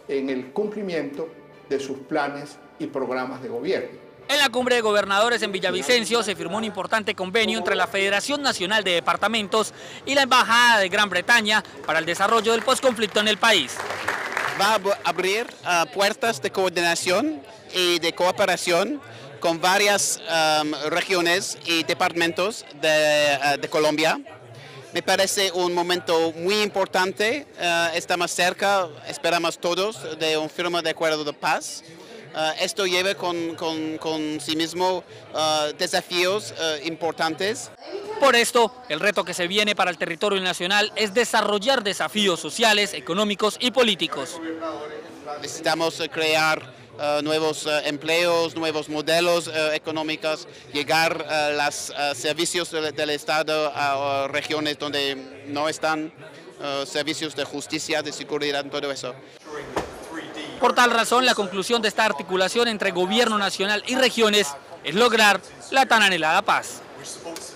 en el cumplimiento de sus planes y programas de gobierno. En la cumbre de gobernadores en Villavicencio se firmó un importante convenio entre la Federación Nacional de Departamentos y la Embajada de Gran Bretaña para el desarrollo del posconflicto en el país. Va a abrir puertas de coordinación y de cooperación con varias regiones y departamentos de Colombia. Me parece un momento muy importante, estamos cerca, esperamos todos, de un firma de acuerdo de paz. Esto lleva con sí mismo desafíos importantes. Por esto, el reto que se viene para el territorio nacional es desarrollar desafíos sociales, económicos y políticos. Necesitamos crear nuevos empleos, nuevos modelos económicos, llegar a los servicios del Estado a regiones donde no están servicios de justicia, de seguridad, todo eso. Por tal razón, la conclusión de esta articulación entre gobierno nacional y regiones es lograr la tan anhelada paz.